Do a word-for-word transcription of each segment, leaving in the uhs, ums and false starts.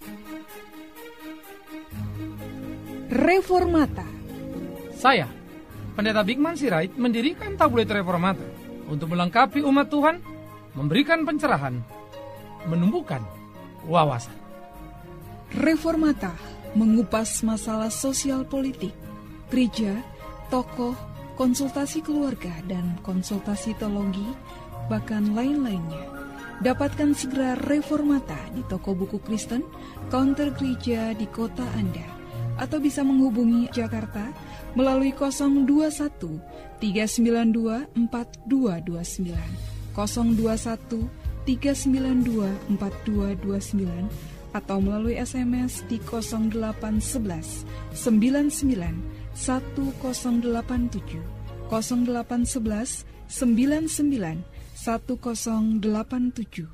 Reformata. Saya, Pendeta Bigman Sirait, mendirikan tabloid Reformata untuk melengkapi umat Tuhan, memberikan pencerahan, menumbuhkan wawasan. Reformata mengupas masalah sosial politik, gereja, tokoh, konsultasi keluarga, dan konsultasi teologi, bahkan lain-lainnya. Dapatkan segera Reformata di toko buku Kristen, counter gereja di kota Anda, atau bisa menghubungi Jakarta melalui nol dua satu tiga sembilan dua empat dua dua sembilan, nol dua satu tiga sembilan dua empat dua dua sembilan, atau melalui S M S di nol delapan satu satu sembilan sembilan satu nol delapan tujuh, nol delapan satu satu sembilan sembilan satu nol delapan tujuh.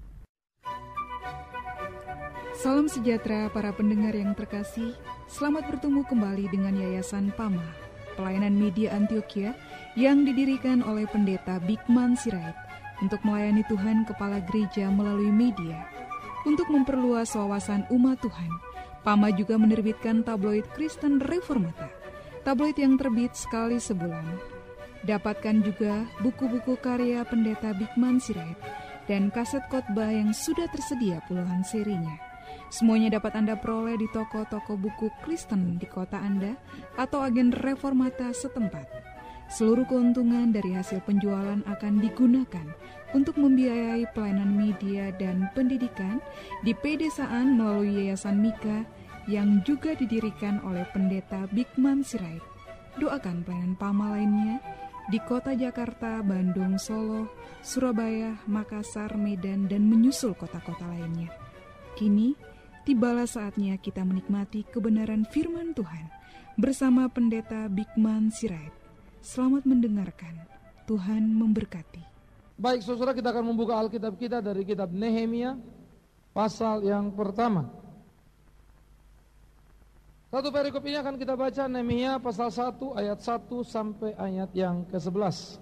Salam sejahtera para pendengar yang terkasih. Selamat bertemu kembali dengan Yayasan Pama, pelayanan media Antioquia yang didirikan oleh Pendeta Bigman Sirait untuk melayani Tuhan kepala gereja melalui media. Untuk memperluas wawasan umat Tuhan, Pama juga menerbitkan tabloid Kristen Reformata, tabloid yang terbit sekali sebulan. Dapatkan juga buku-buku karya Pendeta Bigman Sirait dan kaset khotbah yang sudah tersedia puluhan serinya. Semuanya dapat Anda peroleh di toko-toko buku Kristen di kota Anda atau agen Reformata setempat. Seluruh keuntungan dari hasil penjualan akan digunakan untuk membiayai pelayanan media dan pendidikan di pedesaan melalui Yayasan Mika yang juga didirikan oleh Pendeta Bigman Sirait. Doakan pelayanan Pama lainnya di kota Jakarta, Bandung, Solo, Surabaya, Makassar, Medan, dan menyusul kota-kota lainnya. Kini, tibalah saatnya kita menikmati kebenaran firman Tuhan bersama Pendeta Bigman Sirait. Selamat mendengarkan. Tuhan memberkati. Baik, saudara, kita akan membuka Alkitab kita dari kitab Nehemia, pasal yang pertama. Satu perikop ini akan kita baca, Nehemia pasal satu ayat satu sampai ayat yang kesebelas.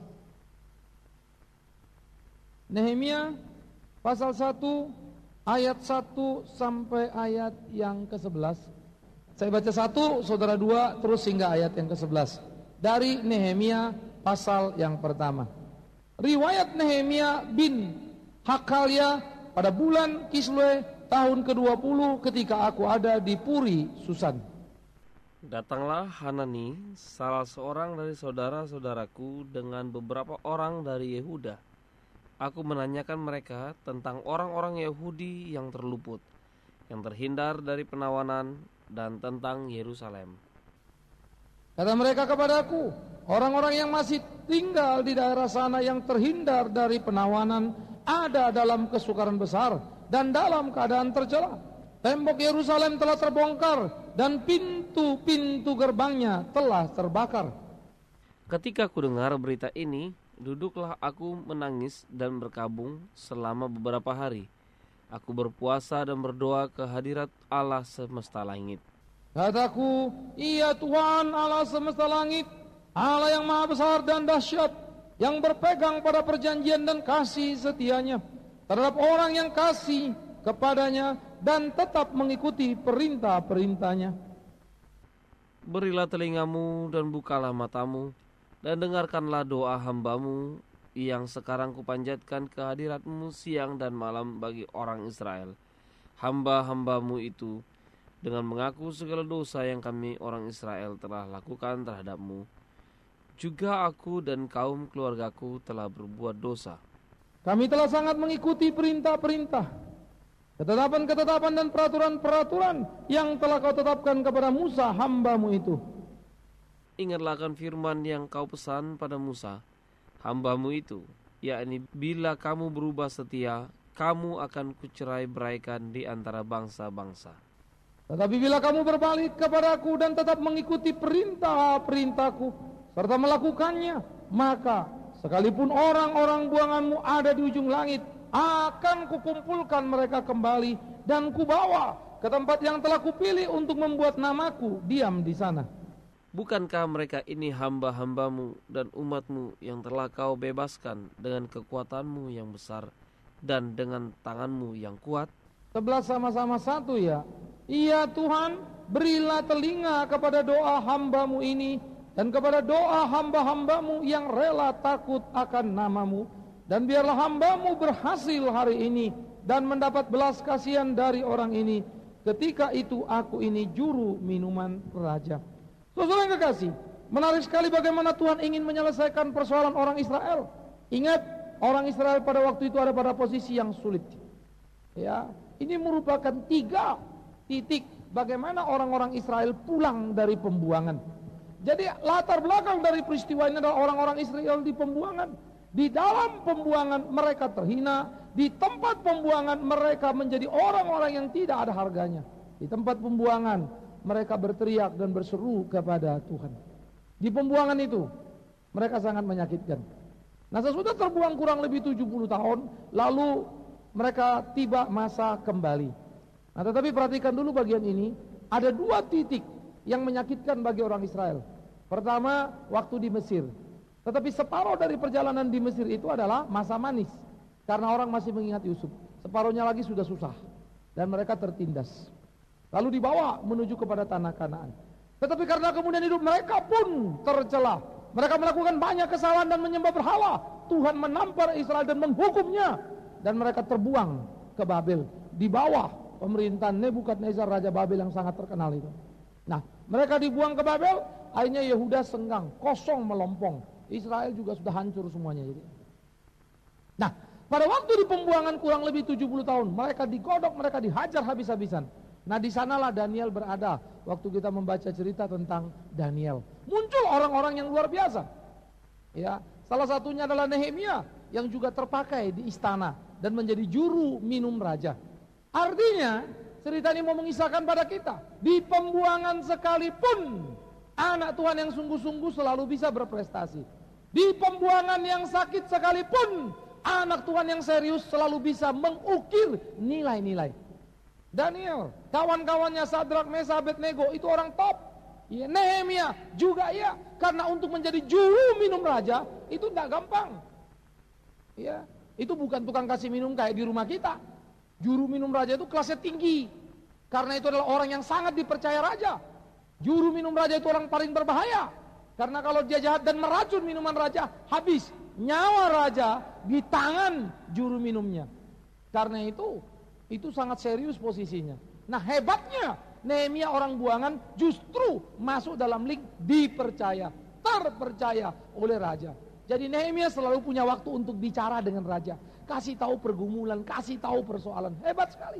Nehemia pasal satu ayat satu sampai ayat yang kesebelas. Saya baca satu, saudara dua, terus hingga ayat yang kesebelas. Dari Nehemia pasal yang pertama. Riwayat Nehemia bin Hakalia pada bulan Kislew tahun kedua puluh ketika aku ada di Puri Susan. Datanglah Hanani, salah seorang dari saudara-saudaraku, dengan beberapa orang dari Yehuda. Aku menanyakan mereka tentang orang-orang Yahudi yang terluput, yang terhindar dari penawanan, dan tentang Yerusalem. Kata mereka kepadaku, orang-orang yang masih tinggal di daerah sana yang terhindar dari penawanan ada dalam kesukaran besar dan dalam keadaan tercela. Tembok Yerusalem telah terbongkar dan pintu-pintu gerbangnya telah terbakar. Ketika ku dengar berita ini, duduklah aku menangis dan berkabung selama beberapa hari. Aku berpuasa dan berdoa ke hadirat Allah semesta langit. Kataku, iya Tuhan Allah semesta langit, Allah yang maha besar dan dahsyat, yang berpegang pada perjanjian dan kasih setianya terhadap orang yang kasih kepadanya dan tetap mengikuti perintah-perintahnya. Berilah telingamu dan bukalah matamu, dan dengarkanlah doa hambamu yang sekarang kupanjatkan ke hadiratmu siang dan malam bagi orang Israel, hamba-hambamu itu, dengan mengaku segala dosa yang kami orang Israel telah lakukan terhadapmu. Juga aku dan kaum keluargaku telah berbuat dosa. Kami telah sangat mengikuti perintah-perintah, ketetapan-ketetapan dan peraturan-peraturan yang telah kau tetapkan kepada Musa hambamu itu. Ingatlah akan firman yang kau pesan pada Musa hambamu itu, yakni bila kamu berubah setia, kamu akan kucerai beraikan di antara bangsa-bangsa. Tetapi bila kamu berbalik kepadaku dan tetap mengikuti perintah-perintahku serta melakukannya, maka sekalipun orang-orang buanganmu ada di ujung langit, akan kukumpulkan mereka kembali dan kubawa ke tempat yang telah kupilih untuk membuat namaku diam di sana. Bukankah mereka ini hamba-hambamu dan umatmu yang telah kau bebaskan dengan kekuatanmu yang besar dan dengan tanganmu yang kuat? sebelas sama-sama satu ya. Iya Tuhan, berilah telinga kepada doa hamba-Mu ini dan kepada doa hamba-hamba-Mu yang rela takut akan nama-Mu. Dan biarlah hamba-Mu berhasil hari ini dan mendapat belas kasihan dari orang ini. Ketika itu aku ini juru minuman raja. Saudara yang kekasih, menarik sekali bagaimana Tuhan ingin menyelesaikan persoalan orang Israel. Ingat, orang Israel pada waktu itu ada pada posisi yang sulit. Ya, ini merupakan tiga titik bagaimana orang-orang Israel pulang dari pembuangan. Jadi latar belakang dari peristiwa ini adalah orang-orang Israel di pembuangan. Di dalam pembuangan mereka terhina, di tempat pembuangan mereka menjadi orang-orang yang tidak ada harganya. Di tempat pembuangan mereka berteriak dan berseru kepada Tuhan. Di pembuangan itu mereka sangat menyakitkan. Nah, sesudah terbuang kurang lebih tujuh puluh tahun, lalu mereka tiba masa kembali. Nah, tetapi perhatikan dulu bagian ini, ada dua titik yang menyakitkan bagi orang Israel. Pertama, waktu di Mesir. Tetapi separuh dari perjalanan di Mesir itu adalah masa manis, karena orang masih mengingat Yusuf. Separuhnya lagi sudah susah, dan mereka tertindas. Lalu dibawa menuju kepada tanah Kanaan. Tetapi karena kemudian hidup mereka pun tercela. Mereka melakukan banyak kesalahan dan menyembah berhala. Tuhan menampar Israel dan menghukumnya. Dan mereka terbuang ke Babel di bawah pemerintahan Nebukadnezar raja Babel yang sangat terkenal itu. Nah, mereka dibuang ke Babel, akhirnya Yehuda senggang, kosong melompong. Israel juga sudah hancur semuanya. Jadi. Nah, pada waktu di pembuangan kurang lebih tujuh puluh tahun, mereka digodok, mereka dihajar habis-habisan. Nah, di sanalah Daniel berada waktu kita membaca cerita tentang Daniel. Muncul orang-orang yang luar biasa. Ya, salah satunya adalah Nehemia yang juga terpakai di istana dan menjadi juru minum raja. Artinya, cerita ini mau mengisahkan pada kita, di pembuangan sekalipun anak Tuhan yang sungguh-sungguh selalu bisa berprestasi. Di pembuangan yang sakit sekalipun anak Tuhan yang serius selalu bisa mengukir nilai-nilai. Daniel, kawan-kawannya Sadrak, Mesah, Abednego itu orang top. Ya, Nehemia juga ya, karena untuk menjadi juru minum raja itu tidak gampang. Ya, itu bukan tukang kasih minum kayak di rumah kita. Juru minum raja itu kelasnya tinggi, karena itu adalah orang yang sangat dipercaya raja. Juru minum raja itu orang paling berbahaya, karena kalau dia jahat dan meracun minuman raja, habis nyawa raja di tangan juru minumnya. Karena itu, itu sangat serius posisinya. Nah, hebatnya Nehemia orang buangan justru masuk dalam link dipercaya, terpercaya oleh raja. Jadi Nehemia selalu punya waktu untuk bicara dengan raja, kasih tahu pergumulan, kasih tahu persoalan. Hebat sekali.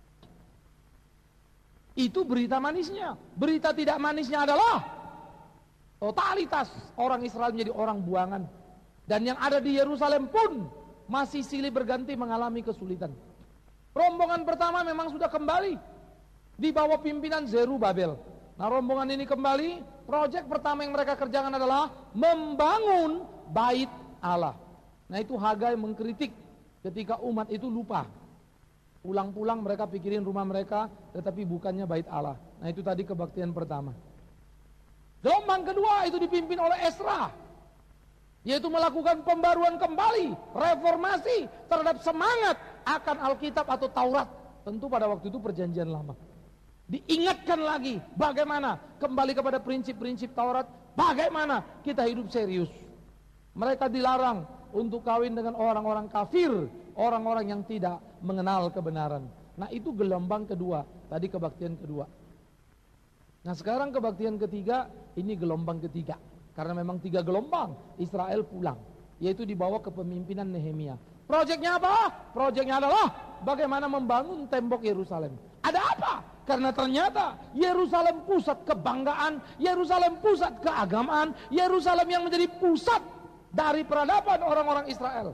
Itu berita manisnya. Berita tidak manisnya adalah totalitas orang Israel menjadi orang buangan. Dan yang ada di Yerusalem pun masih silih berganti mengalami kesulitan. Rombongan pertama memang sudah kembali di bawah pimpinan Zerubabel. Nah, rombongan ini kembali, proyek pertama yang mereka kerjakan adalah membangun bait Allah. Nah, itu Hagai mengkritik ketika umat itu lupa. Pulang-pulang mereka pikirin rumah mereka, tetapi bukannya bait Allah. Nah, itu tadi kebaktian pertama. Gelombang kedua itu dipimpin oleh Esra, yaitu melakukan pembaruan kembali, reformasi terhadap semangat akan Alkitab atau Taurat. Tentu pada waktu itu perjanjian lama. Diingatkan lagi bagaimana kembali kepada prinsip-prinsip Taurat, bagaimana kita hidup serius. Mereka dilarang untuk kawin dengan orang-orang kafir, orang-orang yang tidak mengenal kebenaran. Nah, itu gelombang kedua, tadi kebaktian kedua. Nah, sekarang kebaktian ketiga, ini gelombang ketiga. Karena memang tiga gelombang Israel pulang, yaitu dibawa ke pemimpinan Nehemia. Proyeknya apa? Proyeknya adalah bagaimana membangun tembok Yerusalem. Ada apa? Karena ternyata Yerusalem pusat kebanggaan, Yerusalem pusat keagamaan, Yerusalem yang menjadi pusat dari peradaban orang-orang Israel.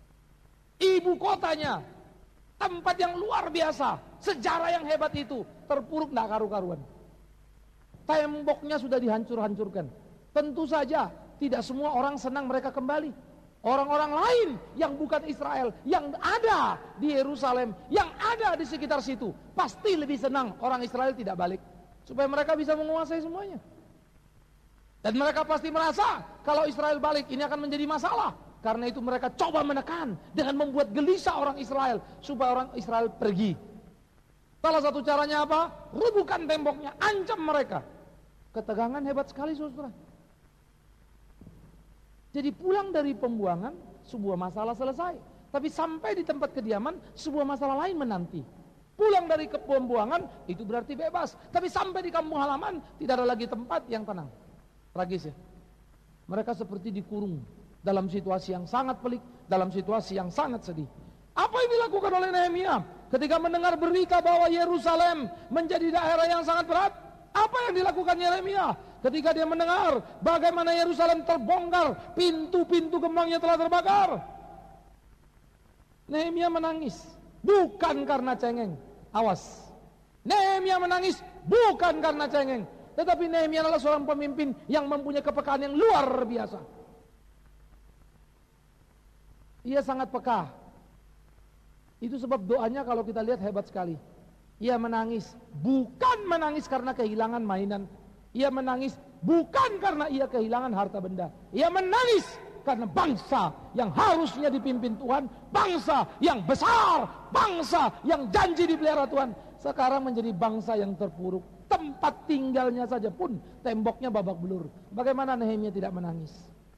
Ibu kotanya, tempat yang luar biasa, sejarah yang hebat itu, terpuruk tidak karu-karuan. Temboknya sudah dihancur-hancurkan. Tentu saja tidak semua orang senang mereka kembali. Orang-orang lain yang bukan Israel, yang ada di Yerusalem, yang ada di sekitar situ, pasti lebih senang orang Israel tidak balik, supaya mereka bisa menguasai semuanya. Dan mereka pasti merasa kalau Israel balik ini akan menjadi masalah. Karena itu mereka coba menekan dengan membuat gelisah orang Israel supaya orang Israel pergi. Salah satu caranya apa? Rubuhkan temboknya, ancam mereka. Ketegangan hebat sekali, saudara. Jadi pulang dari pembuangan, sebuah masalah selesai. Tapi sampai di tempat kediaman, sebuah masalah lain menanti. Pulang dari pembuangan, itu berarti bebas. Tapi sampai di kampung halaman, tidak ada lagi tempat yang tenang. Tragis ya. Mereka seperti dikurung dalam situasi yang sangat pelik, dalam situasi yang sangat sedih. Apa yang dilakukan oleh Nehemia ketika mendengar berita bahwa Yerusalem menjadi daerah yang sangat berat? Apa yang dilakukan Yeremia ketika dia mendengar bagaimana Yerusalem terbongkar, pintu-pintu gerbangnya telah terbakar? Nehemia menangis, bukan karena cengeng. Awas. Nehemia menangis bukan karena cengeng, tetapi Nehemia adalah seorang pemimpin yang mempunyai kepekaan yang luar biasa. Ia sangat peka. Itu sebab doanya kalau kita lihat hebat sekali. Ia menangis bukan menangis karena kehilangan mainan. Ia menangis bukan karena ia kehilangan harta benda. Ia menangis karena bangsa yang harusnya dipimpin Tuhan, bangsa yang besar, bangsa yang janji dipelihara Tuhan, sekarang menjadi bangsa yang terpuruk. Tempat tinggalnya saja pun temboknya babak belur. Bagaimana Nehemia tidak menangis?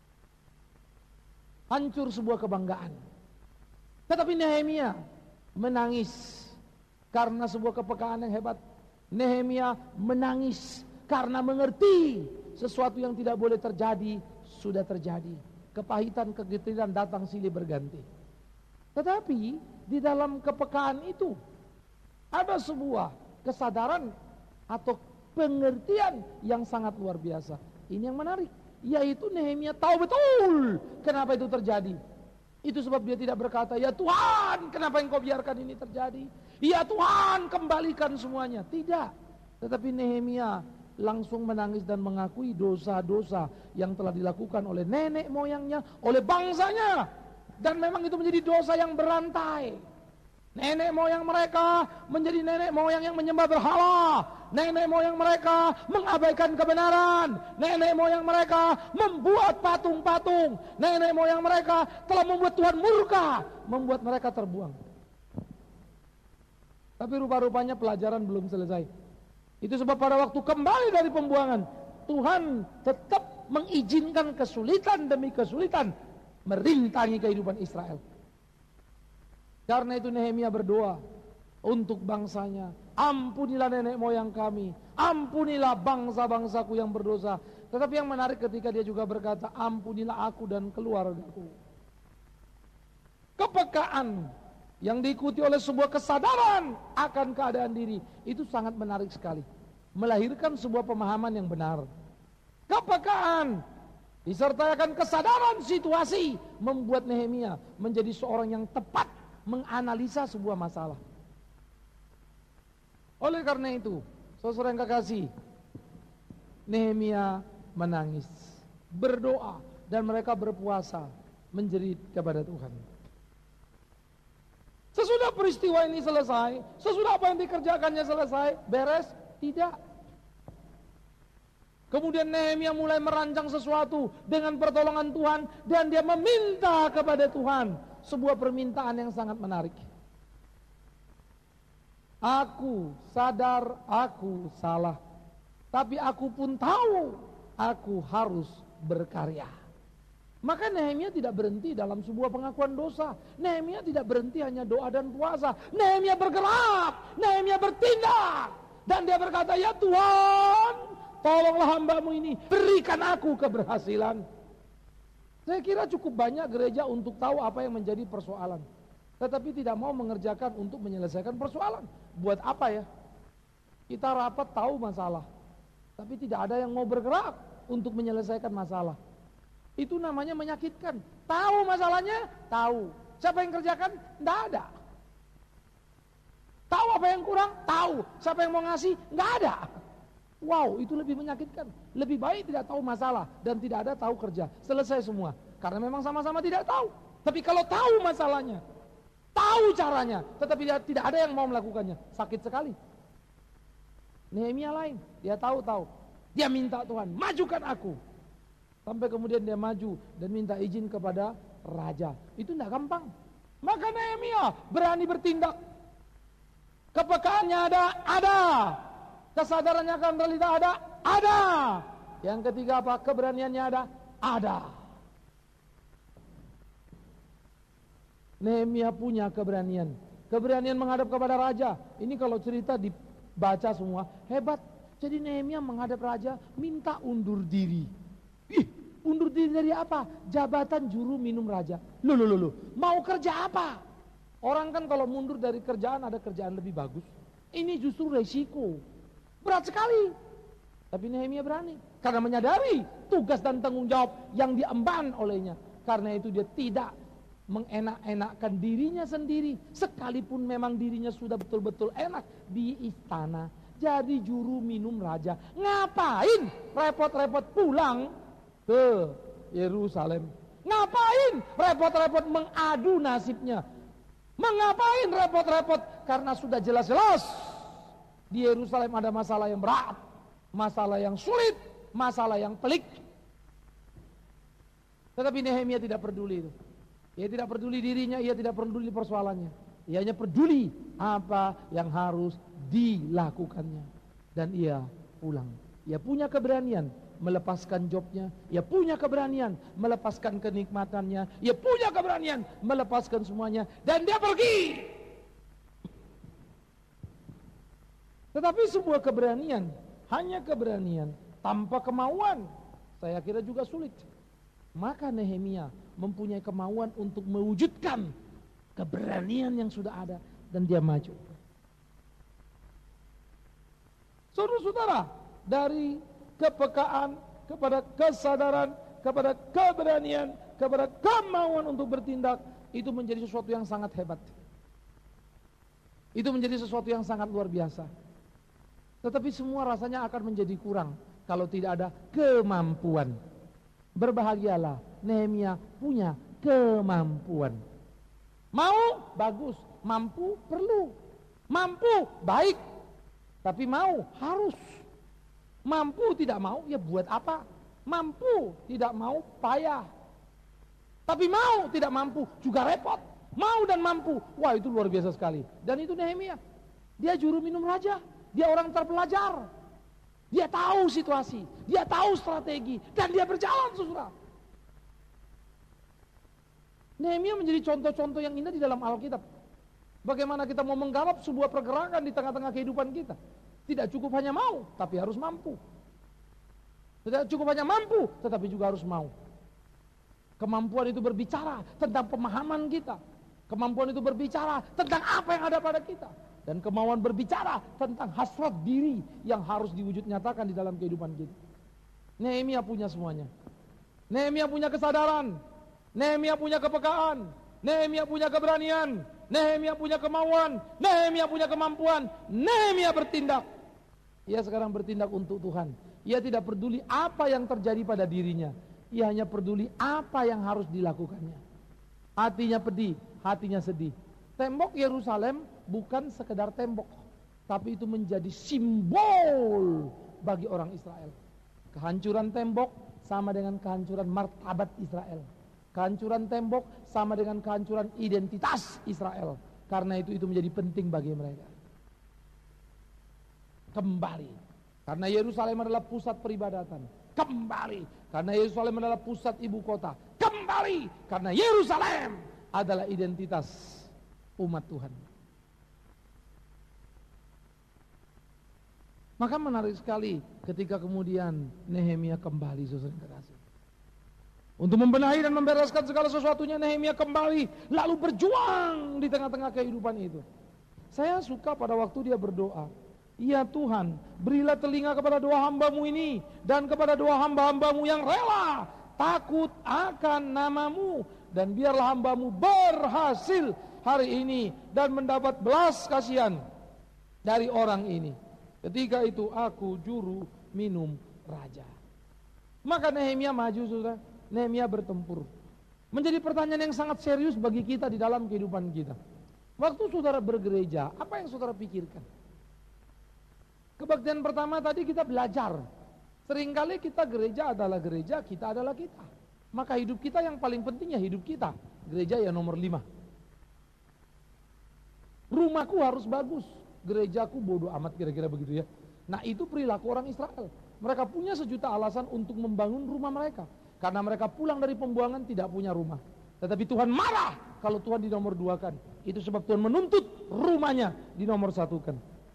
Hancur sebuah kebanggaan. Tetapi Nehemia menangis karena sebuah kepekaan yang hebat. Nehemia menangis karena mengerti sesuatu yang tidak boleh terjadi sudah terjadi. Kepahitan, kegetiran datang silih berganti. Tetapi di dalam kepekaan itu ada sebuah kesadaran atau pengertian yang sangat luar biasa. Ini yang menarik, yaitu Nehemia tahu betul kenapa itu terjadi. Itu sebab dia tidak berkata, ya Tuhan, kenapa engkau biarkan ini terjadi? Ya Tuhan, kembalikan semuanya. Tidak. Tetapi Nehemia langsung menangis dan mengakui dosa-dosa yang telah dilakukan oleh nenek moyangnya, oleh bangsanya. Dan memang itu menjadi dosa yang berantai. Nenek moyang mereka menjadi nenek moyang yang menyembah berhala. Nenek moyang mereka mengabaikan kebenaran. Nenek moyang mereka membuat patung-patung. Nenek moyang mereka telah membuat Tuhan murka, membuat mereka terbuang. Tapi rupa-rupanya pelajaran belum selesai. Itu sebab pada waktu kembali dari pembuangan, Tuhan tetap mengizinkan kesulitan demi kesulitan merintangi kehidupan Israel. Karena itu Nehemia berdoa untuk bangsanya, ampunilah nenek moyang kami, ampunilah bangsa-bangsaku yang berdosa. Tetapi yang menarik ketika dia juga berkata, ampunilah aku dan keluargaku. Kepekaan yang diikuti oleh sebuah kesadaran akan keadaan diri, itu sangat menarik sekali, melahirkan sebuah pemahaman yang benar. Kepekaan disertai akan kesadaran situasi membuat Nehemia menjadi seorang yang tepat menganalisa sebuah masalah. Oleh karena itu, saudara yang kekasih, Nehemia menangis, berdoa, dan mereka berpuasa, menjerit kepada Tuhan. Sesudah peristiwa ini selesai, sesudah apa yang dikerjakannya selesai, beres? Tidak. Kemudian Nehemia mulai merancang sesuatu dengan pertolongan Tuhan, dan dia meminta kepada Tuhan sebuah permintaan yang sangat menarik. Aku sadar aku salah, tapi aku pun tahu aku harus berkarya. Maka Nehemia tidak berhenti dalam sebuah pengakuan dosa. Nehemia tidak berhenti hanya doa dan puasa. Nehemia bergerak, Nehemia bertindak, dan dia berkata, ya Tuhan, tolonglah hambamu ini, berikan aku keberhasilan. Saya kira cukup banyak gereja untuk tahu apa yang menjadi persoalan, tetapi tidak mau mengerjakan untuk menyelesaikan persoalan. Buat apa ya? Kita rapat tahu masalah, tapi tidak ada yang mau bergerak untuk menyelesaikan masalah. Itu namanya menyakitkan. Tahu masalahnya? Tahu. Siapa yang kerjakan? Tidak ada. Tahu apa yang kurang? Tahu. Siapa yang mau ngasih? Tidak ada. Wow, itu lebih menyakitkan. Lebih baik tidak tahu masalah dan tidak ada tahu kerja. Selesai semua. Karena memang sama-sama tidak tahu. Tapi kalau tahu masalahnya, tahu caranya, tetapi tidak ada yang mau melakukannya, sakit sekali. Nehemia lain, dia tahu-tahu. Dia minta Tuhan, majukan aku. Sampai kemudian dia maju dan minta izin kepada raja. Itu tidak gampang. Maka Nehemia berani bertindak. Kepekaannya ada? Ada. Kesadarannya akan realita ada? Ada. Yang ketiga apa? Keberaniannya ada? Ada. Nehemia punya keberanian. Keberanian menghadap kepada raja. Ini kalau cerita dibaca semua, hebat. Jadi Nehemia menghadap raja, minta undur diri. Ih, undur diri dari apa? Jabatan juru minum raja. Loh, loh, loh, loh. Mau kerja apa? Orang kan kalau mundur dari kerjaan ada kerjaan lebih bagus. Ini justru resiko. Berat sekali. Tapi Nehemia berani. Karena menyadari tugas dan tanggung jawab yang diemban olehnya. Karena itu dia tidak mengenak-enakkan dirinya sendiri, sekalipun memang dirinya sudah betul-betul enak di istana, jadi juru minum raja. Ngapain repot-repot pulang ke Yerusalem? Ngapain repot-repot mengadu nasibnya? Mengapain repot-repot? Karena sudah jelas-jelas di Yerusalem ada masalah yang berat, masalah yang sulit, masalah yang pelik. Tetapi Nehemia tidak peduli itu. Ia tidak peduli dirinya, ia tidak peduli persoalannya. Ia hanya peduli apa yang harus dilakukannya. Dan ia pulang. Ia punya keberanian melepaskan jobnya. Ia punya keberanian melepaskan kenikmatannya. Ia punya keberanian melepaskan semuanya. Dan dia pergi. Tetapi sebuah keberanian, hanya keberanian tanpa kemauan, saya kira juga sulit. Maka Nehemia mempunyai kemauan untuk mewujudkan keberanian yang sudah ada, dan dia maju. Saudara-saudara, dari kepekaan kepada kesadaran, kepada keberanian, kepada kemauan untuk bertindak, itu menjadi sesuatu yang sangat hebat. Itu menjadi sesuatu yang sangat luar biasa. Tetapi semua rasanya akan menjadi kurang kalau tidak ada kemampuan. Berbahagialah Nehemia punya kemampuan. Mau? Bagus. Mampu? Perlu. Mampu? Baik. Tapi mau? Harus. Mampu tidak mau? Ya buat apa? Mampu tidak mau? Payah. Tapi mau tidak mampu? Juga repot. Mau dan mampu. Wah, itu luar biasa sekali. Dan itu Nehemia. Dia juru minum raja. Dia orang terpelajar. Dia tahu situasi, dia tahu strategi, dan dia berjalan, saudara. Nehemia menjadi contoh-contoh yang indah di dalam Alkitab. Bagaimana kita mau menggarap sebuah pergerakan di tengah-tengah kehidupan kita. Tidak cukup hanya mau, tapi harus mampu. Tidak cukup hanya mampu, tetapi juga harus mau. Kemampuan itu berbicara tentang pemahaman kita. Kemampuan itu berbicara tentang apa yang ada pada kita. Dan kemauan berbicara tentang hasrat diri yang harus diwujud nyatakan di dalam kehidupan kita. Nehemia punya semuanya. Nehemia punya kesadaran. Nehemia punya kepekaan. Nehemia punya keberanian. Nehemia punya kemauan. Nehemia punya kemampuan. Nehemia bertindak. Ia sekarang bertindak untuk Tuhan. Ia tidak peduli apa yang terjadi pada dirinya. Ia hanya peduli apa yang harus dilakukannya. Hatinya pedih, hatinya sedih. Tembok Yerusalem bukan sekedar tembok, tapi itu menjadi simbol bagi orang Israel. Kehancuran tembok sama dengan kehancuran martabat Israel. Kehancuran tembok sama dengan kehancuran identitas Israel. Karena itu itu menjadi penting bagi mereka. Kembali. Karena Yerusalem adalah pusat peribadatan. Kembali. Karena Yerusalem adalah pusat ibu kota. Kembali. Karena Yerusalem adalah identitas umat Tuhan. Maka menarik sekali ketika kemudian Nehemia kembali, saudara kasih. Untuk membenahi dan membereskan segala sesuatunya, Nehemia kembali lalu berjuang di tengah-tengah kehidupan itu. Saya suka pada waktu dia berdoa, "Ya Tuhan, berilah telinga kepada doa hamba-Mu ini dan kepada doa hamba-hamba-Mu yang rela takut akan nama-Mu, dan biarlah hamba-Mu berhasil hari ini dan mendapat belas kasihan dari orang ini. Ketika itu aku juru minum raja." Maka Nehemia maju, saudara. Nehemia bertempur. Menjadi pertanyaan yang sangat serius bagi kita di dalam kehidupan kita. Waktu saudara bergereja, apa yang saudara pikirkan? Kebaktian pertama tadi kita belajar. Seringkali kita gereja adalah gereja, kita adalah kita. Maka hidup kita yang paling penting ya hidup kita. Gereja ya nomor lima. Rumahku harus bagus, gerejaku bodoh amat, kira-kira begitu ya. Nah itu perilaku orang Israel. Mereka punya sejuta alasan untuk membangun rumah mereka, karena mereka pulang dari pembuangan tidak punya rumah. Tetapi Tuhan marah kalau Tuhan dinomor duakan. Itu sebab Tuhan menuntut rumahnya dinomor satukan.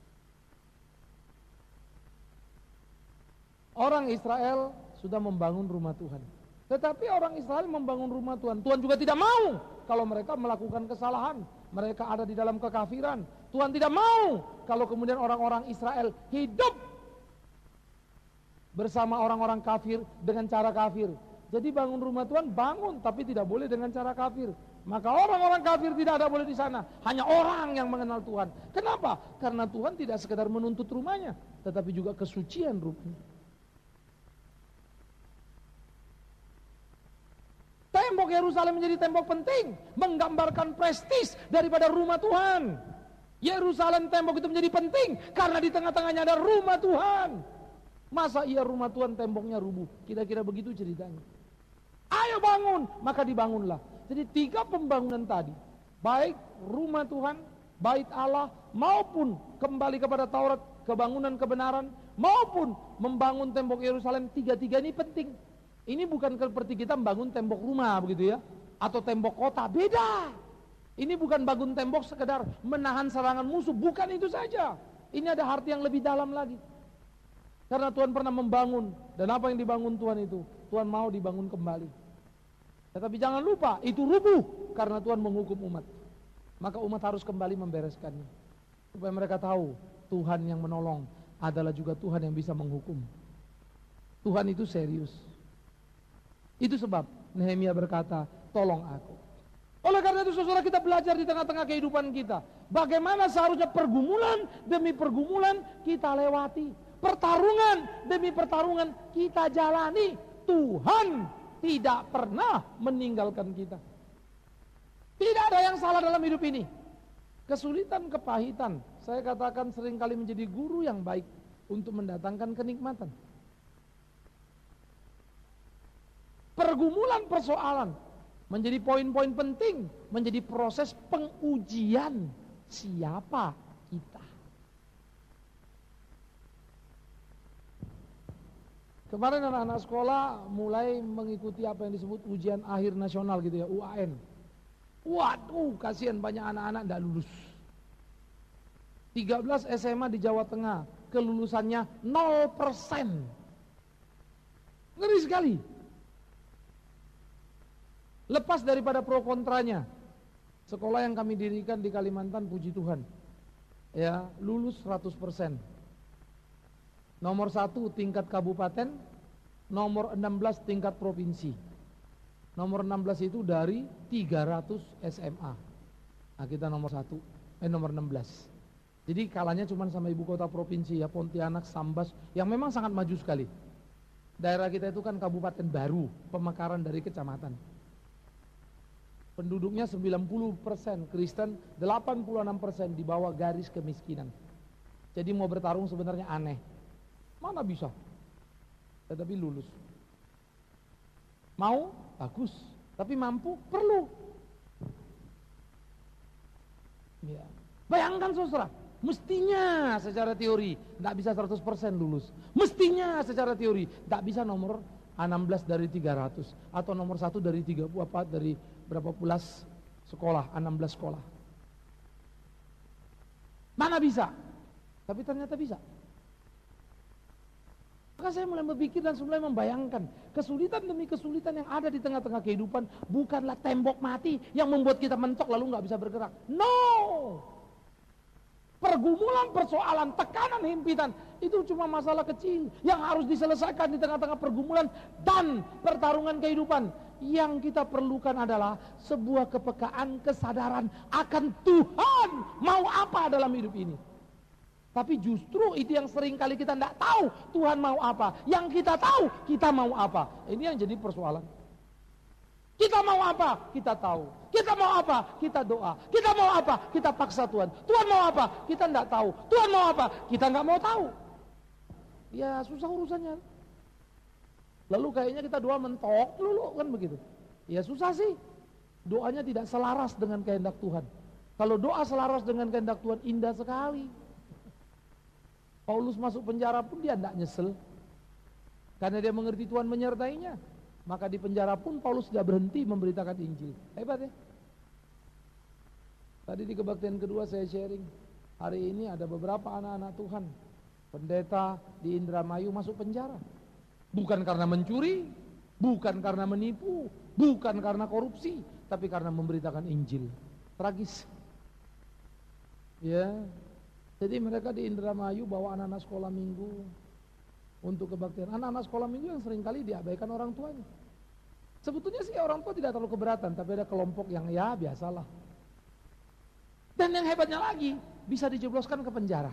Orang Israel sudah membangun rumah Tuhan. Tetapi orang Israel membangun rumah Tuhan. Tuhan juga tidak mau kalau mereka melakukan kesalahan. Mereka ada di dalam kekafiran. Tuhan tidak mau kalau kemudian orang-orang Israel hidup bersama orang-orang kafir dengan cara kafir. Jadi bangun rumah Tuhan, bangun, tapi tidak boleh dengan cara kafir. Maka orang-orang kafir tidak ada boleh di sana. Hanya orang yang mengenal Tuhan. Kenapa? Karena Tuhan tidak sekedar menuntut rumahnya, tetapi juga kesucian rumahnya. Tembok Yerusalem menjadi tembok penting, menggambarkan prestis daripada rumah Tuhan. Yerusalem tembok itu menjadi penting karena di tengah-tengahnya ada rumah Tuhan. Masa iya rumah Tuhan temboknya rubuh? Kira-kira begitu ceritanya. Ayo bangun, maka dibangunlah. Jadi tiga pembangunan tadi, baik rumah Tuhan, bait Allah, maupun kembali kepada Taurat, kebangunan kebenaran, maupun membangun tembok Yerusalem, tiga-tiga ini penting. Ini bukan seperti kita membangun tembok rumah begitu ya, atau tembok kota, beda. Ini bukan bangun tembok sekedar menahan serangan musuh, bukan itu saja. Ini ada arti yang lebih dalam lagi. Karena Tuhan pernah membangun, dan apa yang dibangun Tuhan itu, Tuhan mau dibangun kembali. Tetapi jangan lupa, itu rubuh karena Tuhan menghukum umat. Maka umat harus kembali membereskannya. Supaya mereka tahu, Tuhan yang menolong adalah juga Tuhan yang bisa menghukum. Tuhan itu serius. Itu sebab Nehemia berkata, tolong aku. Oleh karena itu saudara, kita belajar di tengah-tengah kehidupan kita, bagaimana seharusnya pergumulan demi pergumulan kita lewati, pertarungan demi pertarungan kita jalani. Tuhan tidak pernah meninggalkan kita. Tidak ada yang salah dalam hidup ini. Kesulitan, kepahitan, saya katakan seringkali menjadi guru yang baik untuk mendatangkan kenikmatan. Pergumulan, persoalan menjadi poin-poin penting, menjadi proses pengujian siapa kita. Kemarin anak-anak sekolah mulai mengikuti apa yang disebut ujian akhir nasional gitu ya, U A N. Waduh, kasihan banyak anak-anak tidak lulus. tiga belas S M A di Jawa Tengah, kelulusannya nol persen. Ngeri sekali. Lepas daripada pro kontranya, sekolah yang kami dirikan di Kalimantan, puji Tuhan, ya lulus seratus persen. Nomor satu tingkat kabupaten, nomor enam belas tingkat provinsi. Nomor enam belas itu dari tiga ratus S M A. Nah kita nomor satu, eh nomor enam belas. Jadi kalahnya cuma sama ibu kota provinsi ya, Pontianak, Sambas, yang memang sangat maju sekali. Daerah kita itu kan kabupaten baru, pemekaran dari kecamatan. Penduduknya sembilan puluh persen Kristen, delapan puluh enam persen di bawah garis kemiskinan. Jadi mau bertarung sebenarnya aneh. Mana bisa? Tetapi lulus. Mau? Bagus. Tapi mampu? Perlu. Ya. Bayangkan saudara, mestinya secara teori tidak bisa seratus persen lulus. Mestinya secara teori tidak bisa nomor enam belas dari tiga ratus atau nomor satu dari tiga puluh apa dari berapa pulas sekolah, enam belas sekolah. Mana bisa? Tapi ternyata bisa. Maka saya mulai berpikir dan mulai membayangkan kesulitan demi kesulitan yang ada di tengah-tengah kehidupan bukanlah tembok mati yang membuat kita mentok lalu nggak bisa bergerak. No! Pergumulan, persoalan, tekanan, himpitan itu cuma masalah kecil yang harus diselesaikan di tengah-tengah pergumulan dan pertarungan kehidupan. Yang kita perlukan adalah sebuah kepekaan, kesadaran akan Tuhan mau apa dalam hidup ini. Tapi justru itu yang sering kali kita tidak tahu Tuhan mau apa. Yang kita tahu kita mau apa. Ini yang jadi persoalan. Kita mau apa? Kita tahu. Kita mau apa? Kita doa. Kita mau apa? Kita paksa Tuhan. Tuhan mau apa? Kita tidak tahu. Tuhan mau apa? Kita nggak mau tahu. Ya susah urusannya. Lalu kayaknya kita doa mentok dulu kan begitu. Ya susah sih. Doanya tidak selaras dengan kehendak Tuhan. Kalau doa selaras dengan kehendak Tuhan indah sekali. Paulus masuk penjara pun dia tidak nyesel, karena dia mengerti Tuhan menyertainya. Maka di penjara pun Paulus tidak berhenti memberitakan Injil. Hebat ya. Tadi di kebaktian kedua saya sharing, hari ini ada beberapa anak-anak Tuhan, pendeta di Indramayu masuk penjara. Bukan karena mencuri, bukan karena menipu, bukan karena korupsi, tapi karena memberitakan Injil. Tragis. Ya. Jadi mereka di Indramayu bawa anak-anak sekolah minggu untuk kebaktian. Anak-anak sekolah minggu yang seringkali diabaikan orang tuanya. Sebetulnya sih orang tua tidak terlalu keberatan, tapi ada kelompok yang ya biasalah. Dan yang hebatnya lagi, bisa dijebloskan ke penjara.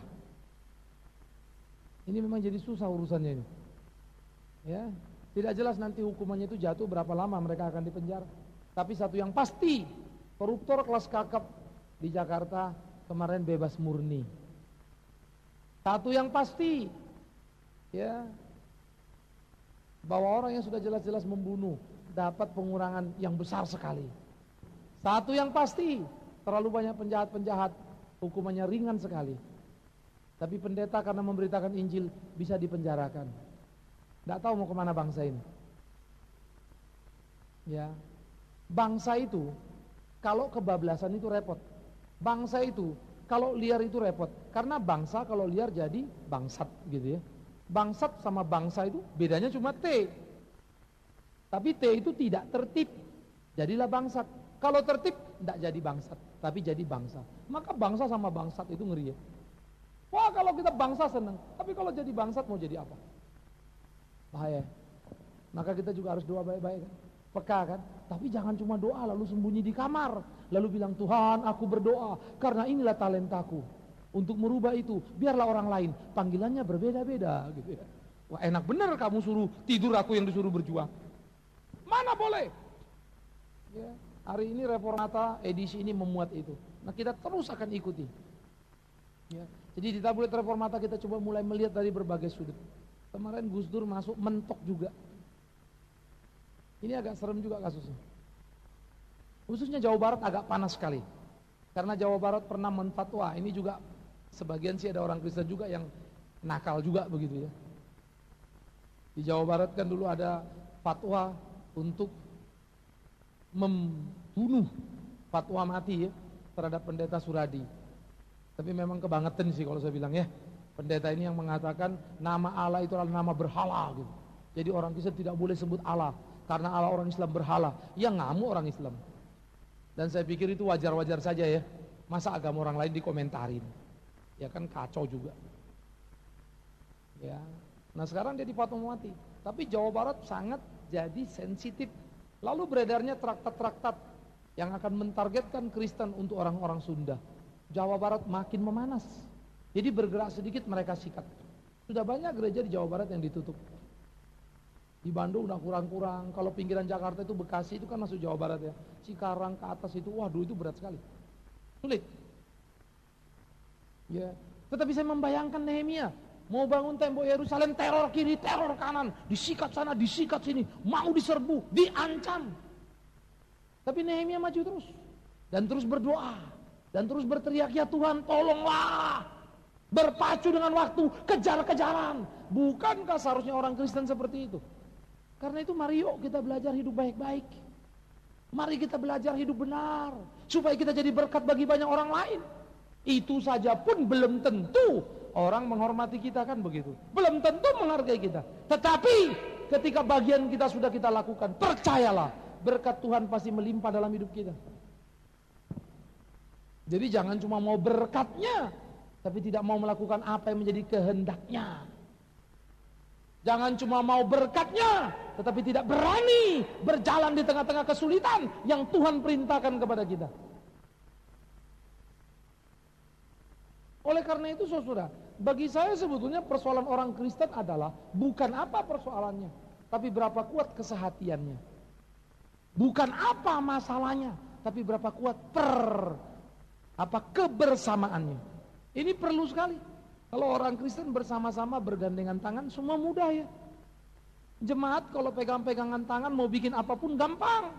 Ini memang jadi susah urusannya ini. Ya, tidak jelas nanti hukumannya itu jatuh berapa lama mereka akan dipenjara. Tapi satu yang pasti, koruptor kelas kakap di Jakarta kemarin bebas murni. Satu yang pasti, ya, bahwa orang yang sudah jelas-jelas membunuh dapat pengurangan yang besar sekali. Satu yang pasti, terlalu banyak penjahat-penjahat, hukumannya ringan sekali. Tapi pendeta karena memberitakan Injil bisa dipenjarakan. Tidak tahu mau kemana bangsa ini. Ya, bangsa itu kalau kebablasan itu repot. Bangsa itu kalau liar itu repot. Karena bangsa kalau liar jadi bangsat gitu ya. Bangsat sama bangsa itu bedanya cuma T. Tapi T itu tidak tertib, jadilah bangsat. Kalau tertib tidak jadi bangsat, tapi jadi bangsa. Maka bangsa sama bangsat itu ngeri ya. Wah, kalau kita bangsa senang, tapi kalau jadi bangsat mau jadi apa? Bahaya. Maka kita juga harus doa baik-baik kan? Peka kan? Tapi jangan cuma doa lalu sembunyi di kamar, lalu bilang Tuhan aku berdoa karena inilah talentaku untuk merubah itu. Biarlah orang lain panggilannya berbeda-beda gitu ya. Wah, enak bener kamu suruh tidur, aku yang disuruh berjuang. Mana boleh? Ya, hari ini Reformata edisi ini memuat itu. Nah, kita terus akan ikuti. Ya, jadi di tablet Reformata kita coba mulai melihat dari berbagai sudut. Kemarin Gus Dur masuk mentok juga. Ini agak serem juga kasusnya. Khususnya Jawa Barat agak panas sekali. Karena Jawa Barat pernah menfatwa, ini juga sebagian sih ada orang Kristen juga yang nakal juga begitu ya. Di Jawa Barat kan dulu ada fatwa untuk membunuh, fatwa mati ya terhadap pendeta Suradi. Tapi memang kebangetan sih kalau saya bilang ya. Pendeta ini yang mengatakan nama Allah itu adalah nama berhala gitu. Jadi orang Kristen tidak boleh sebut Allah karena Allah orang Islam berhala. Ya ngamuk orang Islam. Dan saya pikir itu wajar-wajar saja ya. Masa agama orang lain dikomentarin? Ya kan kacau juga. Ya. Nah sekarang dia dipotong mati. Tapi Jawa Barat sangat jadi sensitif. Lalu beredarnya traktat-traktat yang akan mentargetkan Kristen untuk orang-orang Sunda. Jawa Barat makin memanas. Jadi bergerak sedikit mereka sikat. Sudah banyak gereja di Jawa Barat yang ditutup. Di Bandung udah kurang-kurang. Kalau pinggiran Jakarta itu Bekasi itu kan masuk Jawa Barat ya. Cikarang ke atas itu, waduh itu berat sekali. Sulit. Ya. Tetapi saya membayangkan Nehemia mau bangun tembok Yerusalem, teror kiri, teror kanan, disikat sana, disikat sini, mau diserbu, diancam. Tapi Nehemia maju terus dan terus berdoa dan terus berteriak, ya Tuhan tolonglah. Berpacu dengan waktu, kejar-kejaran. Bukankah seharusnya orang Kristen seperti itu? Karena itu mari yuk kita belajar hidup baik-baik. Mari kita belajar hidup benar supaya kita jadi berkat bagi banyak orang lain. Itu saja pun belum tentu orang menghormati kita kan begitu. Belum tentu menghargai kita. Tetapi ketika bagian kita sudah kita lakukan, percayalah berkat Tuhan pasti melimpah dalam hidup kita. Jadi jangan cuma mau berkatnya, tapi tidak mau melakukan apa yang menjadi kehendaknya. Jangan cuma mau berkatnya, tetapi tidak berani berjalan di tengah-tengah kesulitan yang Tuhan perintahkan kepada kita. Oleh karena itu saudara, bagi saya sebetulnya persoalan orang Kristen adalah bukan apa persoalannya, tapi berapa kuat kesehatiannya. Bukan apa masalahnya, tapi berapa kuat per apa kebersamaannya. Ini perlu sekali. Kalau orang Kristen bersama-sama bergandengan tangan, semua mudah ya. Jemaat kalau pegang-pegangan tangan mau bikin apapun gampang.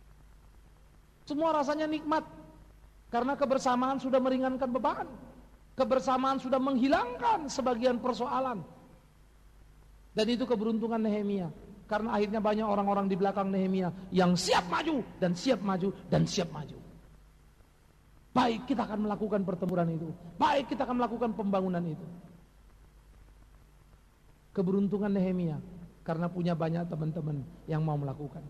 Semua rasanya nikmat. Karena kebersamaan sudah meringankan beban. Kebersamaan sudah menghilangkan sebagian persoalan. Dan itu keberuntungan Nehemia. Karena akhirnya banyak orang-orang di belakang Nehemia yang siap maju dan siap maju dan siap maju. Baik, kita akan melakukan pertempuran itu. Baik, kita akan melakukan pembangunan itu. Keberuntungan Nehemia karena punya banyak teman-teman yang mau melakukan.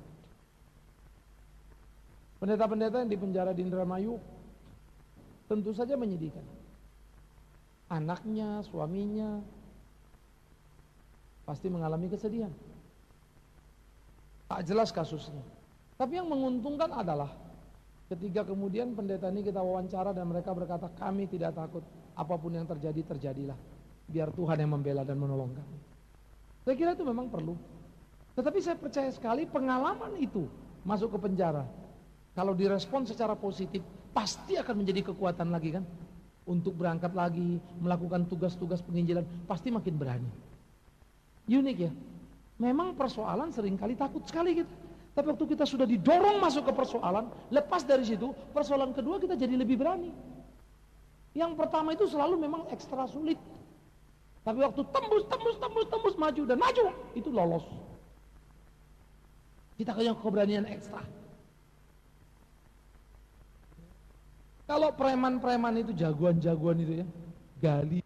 Pendeta-pendeta yang dipenjara di Indramayu tentu saja menyedihkan. Anaknya, suaminya pasti mengalami kesedihan. Tak jelas kasusnya. Tapi yang menguntungkan adalah ketika kemudian pendeta ini kita wawancara dan mereka berkata, kami tidak takut, apapun yang terjadi, terjadilah. Biar Tuhan yang membela dan menolong kami. Saya kira itu memang perlu. Tetapi saya percaya sekali pengalaman itu masuk ke penjara, kalau direspon secara positif, pasti akan menjadi kekuatan lagi kan? Untuk berangkat lagi, melakukan tugas-tugas penginjilan, pasti makin berani. Unik ya. Memang persoalan seringkali takut sekali gitu. Tapi waktu kita sudah didorong masuk ke persoalan, lepas dari situ, persoalan kedua kita jadi lebih berani. Yang pertama itu selalu memang ekstra sulit. Tapi waktu tembus, tembus, tembus, tembus, maju dan maju, itu lolos. Kita punya keberanian ekstra. Kalau preman-preman itu jagoan-jagoan itu ya, gali.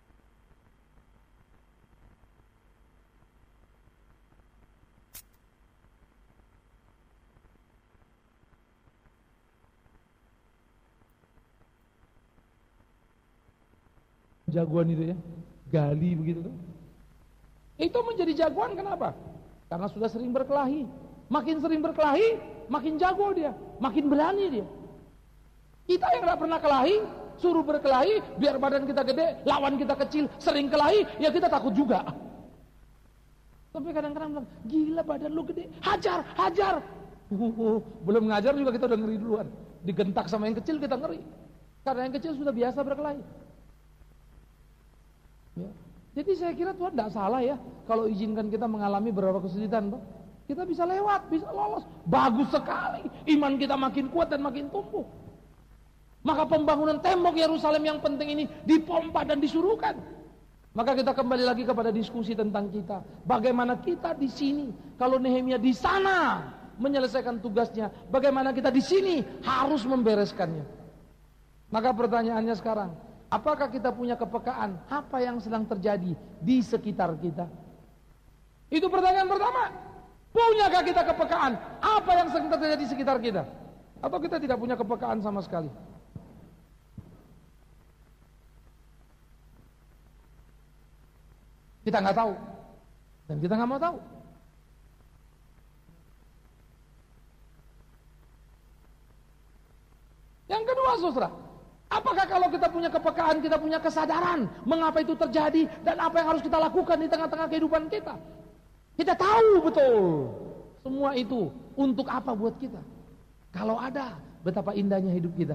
Jagoan itu ya, gali begitu tuh. Itu menjadi jagoan kenapa? Karena sudah sering berkelahi. Makin sering berkelahi, makin jago dia, makin berani dia. Kita yang gak pernah kelahi, suruh berkelahi, biar badan kita gede, lawan kita kecil, sering kelahi, ya kita takut juga. Sampai kadang-kadang bilang, gila badan lu gede, hajar, hajar. Uh, uh, belum ngajar juga kita udah ngeri duluan. Digentak sama yang kecil kita ngeri. Karena yang kecil sudah biasa berkelahi. Ya. Jadi saya kira Tuhan tidak salah ya, kalau izinkan kita mengalami beberapa kesulitan. Bang. Kita bisa lewat, bisa lolos. Bagus sekali, iman kita makin kuat dan makin tumbuh. Maka pembangunan tembok Yerusalem yang penting ini dipompa dan disuruhkan. Maka kita kembali lagi kepada diskusi tentang kita. Bagaimana kita di sini, kalau Nehemia di sana menyelesaikan tugasnya, bagaimana kita di sini harus membereskannya. Maka pertanyaannya sekarang, apakah kita punya kepekaan apa yang sedang terjadi di sekitar kita? Itu pertanyaan pertama. Punyakah kita kepekaan apa yang sedang terjadi di sekitar kita? Atau kita tidak punya kepekaan sama sekali? Kita nggak tahu, dan kita nggak mau tahu. Yang kedua, saudara, apakah kalau kita punya kepekaan, kita punya kesadaran mengapa itu terjadi dan apa yang harus kita lakukan di tengah-tengah kehidupan kita? Kita tahu betul semua itu untuk apa buat kita. Kalau ada, betapa indahnya hidup kita.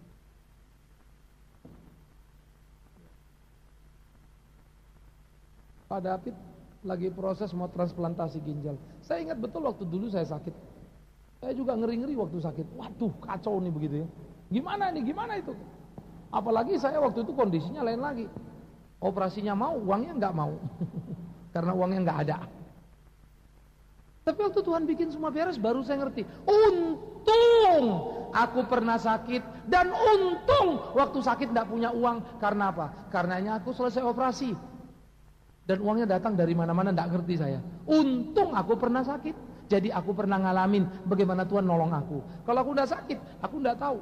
Pak David lagi proses mau transplantasi ginjal. Saya ingat betul waktu dulu saya sakit. Saya juga ngeri-ngeri waktu sakit. Waduh, kacau nih begitu ya. Gimana nih, gimana itu? Apalagi saya waktu itu kondisinya lain lagi. Operasinya mau, uangnya nggak mau. Karena uangnya nggak ada. Tapi waktu Tuhan bikin semua beres, baru saya ngerti. Untung aku pernah sakit. Dan untung waktu sakit nggak punya uang. Karena apa? Karenanya aku selesai operasi. Dan uangnya datang dari mana-mana, nggak ngerti saya. Untung aku pernah sakit. Jadi aku pernah ngalamin bagaimana Tuhan nolong aku. Kalau aku udah sakit, aku nggak tahu.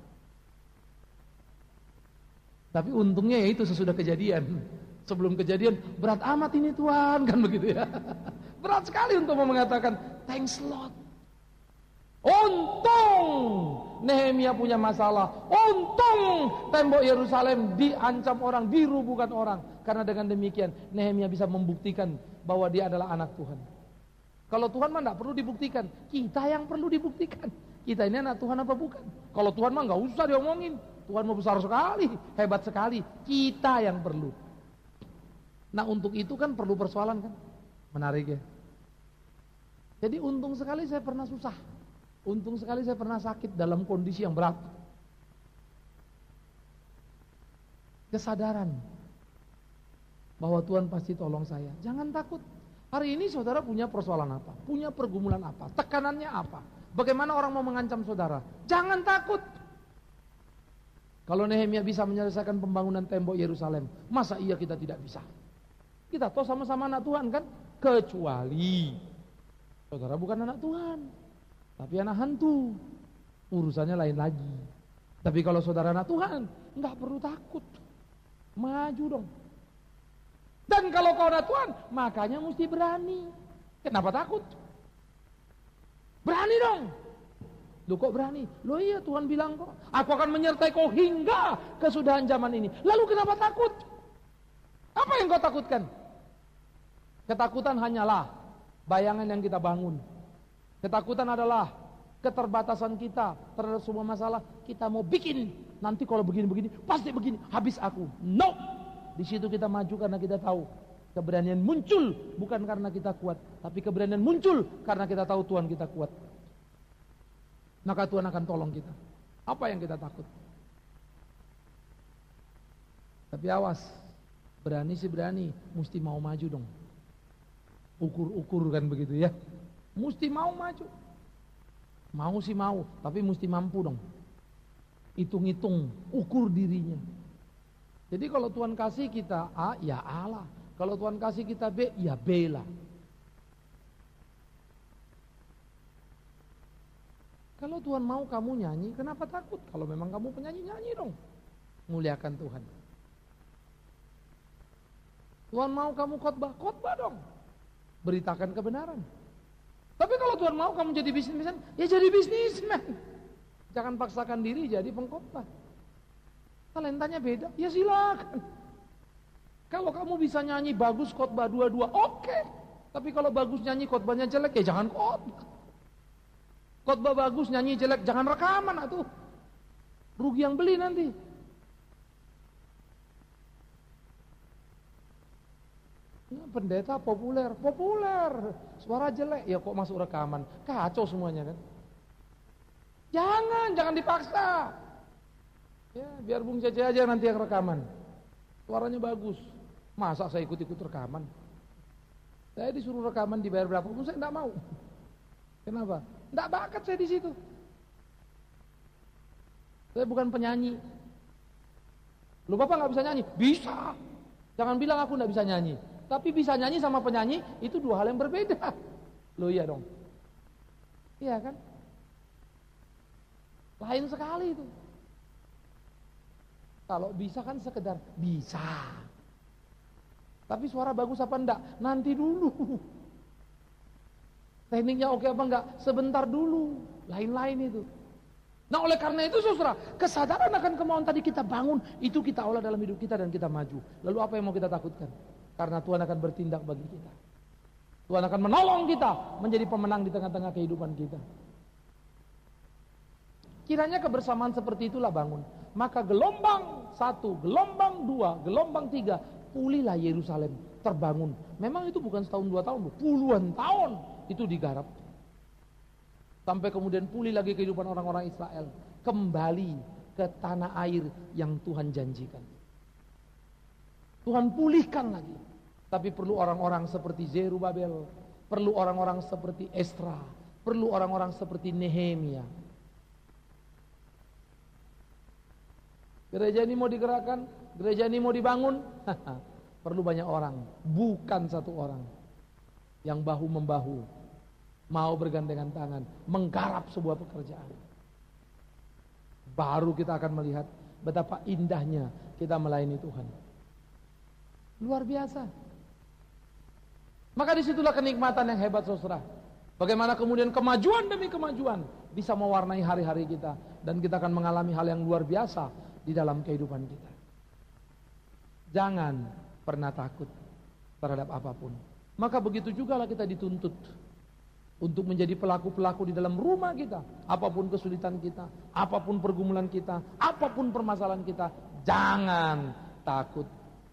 Tapi untungnya ya itu sesudah kejadian. Sebelum kejadian, berat amat ini Tuhan, kan begitu ya. Berat sekali untuk mengatakan, thanks Lord. Untung Nehemia punya masalah. Untung tembok Yerusalem diancam orang, dirubuhkan orang. Karena dengan demikian Nehemia bisa membuktikan bahwa dia adalah anak Tuhan. Kalau Tuhan mah tidak perlu dibuktikan, kita yang perlu dibuktikan. Kita ini anak Tuhan apa bukan? Kalau Tuhan mah nggak usah diomongin. Tuhan mau besar sekali, hebat sekali. Kita yang perlu. Nah untuk itu kan perlu persoalan kan? Menarik ya. Jadi untung sekali saya pernah susah. Untung sekali saya pernah sakit dalam kondisi yang berat. kesadaran bahwa Tuhan pasti tolong saya. Jangan takut. Hari ini saudara punya persoalan apa? Punya pergumulan apa? Tekanannya apa? Bagaimana orang mau mengancam saudara? Jangan takut. Kalau Nehemia bisa menyelesaikan pembangunan tembok Yerusalem, masa iya kita tidak bisa? Kita toh sama-sama anak Tuhan kan? Kecuali saudara bukan anak Tuhan, tapi anak hantu. Urusannya lain lagi. Tapi kalau saudara anak Tuhan, nggak perlu takut. Maju dong. Dan kalau kau anak Tuhan, makanya mesti berani. Kenapa takut? Berani dong. Loh kok berani? Loh iya Tuhan bilang kok, aku akan menyertai kau hingga kesudahan zaman ini. Lalu kenapa takut? Apa yang kau takutkan? Ketakutan hanyalah bayangan yang kita bangun. Ketakutan adalah keterbatasan kita terhadap semua masalah. Kita mau bikin, nanti kalau begini-begini, pasti begini, habis aku. No! Di situ kita maju karena kita tahu keberanian muncul bukan karena kita kuat, tapi keberanian muncul karena kita tahu Tuhan kita kuat. Maka Tuhan akan tolong kita. Apa yang kita takut? Tapi awas, berani sih berani, mesti mau maju dong. Ukur-ukur kan begitu ya. Mesti mau maju. Mau sih mau, tapi mesti mampu dong. Hitung-hitung, ukur dirinya. Jadi kalau Tuhan kasih kita A, ya A lah. Kalau Tuhan kasih kita B, ya B lah. Kalau Tuhan mau kamu nyanyi, kenapa takut? Kalau memang kamu penyanyi, nyanyi dong. Muliakan Tuhan. Tuhan mau kamu khotbah, khotbah dong. Beritakan kebenaran. Tapi kalau Tuhan mau kamu jadi bisnismen, ya jadi bisnismen. Jangan paksakan diri jadi pengkhotbah. Talentanya beda, ya silakan. Kalau kamu bisa nyanyi bagus khotbah dua-dua, oke. Okay. Tapi kalau bagus nyanyi khotbahnya jelek, ya jangan khotbah. Khotbah bagus nyanyi jelek, jangan rekaman atuh. Rugi yang beli nanti. Nah, pendeta populer, populer. Suara jelek, ya kok masuk rekaman. Kacau semuanya kan. Jangan, jangan dipaksa. Ya, biar Bung Cece aja nanti yang rekaman. Suaranya bagus. Masa saya ikut-ikut rekaman? Saya disuruh rekaman dibayar berapa pun saya enggak mau. Kenapa? Enggak bakat saya di situ. Saya bukan penyanyi. Lu Bapak enggak bisa nyanyi? Bisa. Jangan bilang aku enggak bisa nyanyi. Tapi bisa nyanyi sama penyanyi itu dua hal yang berbeda. Loh iya dong. Iya kan? Lain sekali itu. Kalau bisa kan sekedar bisa. Tapi suara bagus apa enggak? Nanti dulu. Tekniknya oke apa enggak? Sebentar dulu. Lain-lain itu. Nah oleh karena itu saudara, kesadaran akan kemauan tadi kita bangun, itu kita olah dalam hidup kita dan kita maju. Lalu apa yang mau kita takutkan? Karena Tuhan akan bertindak bagi kita. Tuhan akan menolong kita menjadi pemenang di tengah-tengah kehidupan kita. Kiranya kebersamaan seperti itulah bangun. Maka gelombang satu, gelombang dua, gelombang tiga, pulihlah Yerusalem, terbangun. Memang itu bukan setahun dua tahun, puluhan tahun itu digarap. Sampai kemudian pulih lagi kehidupan orang-orang Israel, kembali ke tanah air yang Tuhan janjikan. Tuhan pulihkan lagi. Tapi perlu orang-orang seperti Zerubabel, perlu orang-orang seperti Esra, perlu orang-orang seperti Nehemia. Gereja ini mau digerakkan, gereja ini mau dibangun, perlu banyak orang, bukan satu orang yang bahu-membahu, mau bergandengan tangan, menggarap sebuah pekerjaan. Baru kita akan melihat betapa indahnya kita melayani Tuhan. Luar biasa. Maka disitulah kenikmatan yang hebat saudara. Bagaimana kemudian kemajuan demi kemajuan bisa mewarnai hari-hari kita, dan kita akan mengalami hal yang luar biasa di dalam kehidupan kita. Jangan pernah takut terhadap apapun. Maka begitu jugalah kita dituntut untuk menjadi pelaku-pelaku di dalam rumah kita. Apapun kesulitan kita, apapun pergumulan kita, apapun permasalahan kita, jangan takut.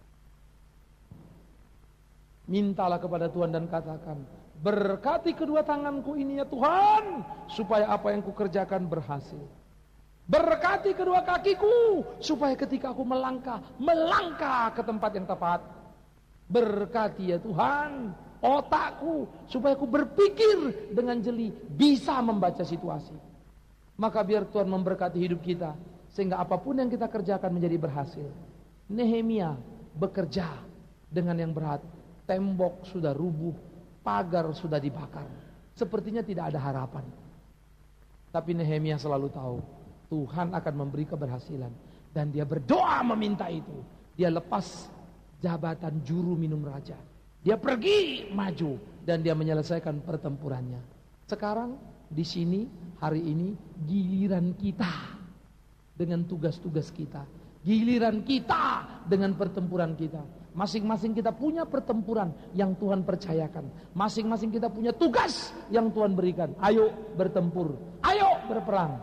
Mintalah kepada Tuhan dan katakan, berkati kedua tanganku ini ya Tuhan, supaya apa yang kukerjakan berhasil. Berkati kedua kakiku, supaya ketika aku melangkah, melangkah ke tempat yang tepat. Berkati ya Tuhan otakku, supaya aku berpikir dengan jeli, bisa membaca situasi. Maka biar Tuhan memberkati hidup kita, sehingga apapun yang kita kerjakan menjadi berhasil. Nehemia bekerja dengan yang berat. Tembok sudah rubuh, pagar sudah dibakar. Sepertinya tidak ada harapan. Tapi Nehemia selalu tahu Tuhan akan memberi keberhasilan, dan dia berdoa meminta itu. Dia lepas jabatan juru minum raja, dia pergi maju, dan dia menyelesaikan pertempurannya. Sekarang di sini hari ini giliran kita dengan tugas-tugas kita, giliran kita dengan pertempuran kita. Masing-masing kita punya pertempuran yang Tuhan percayakan. Masing-masing kita punya tugas yang Tuhan berikan. Ayo bertempur, ayo berperang.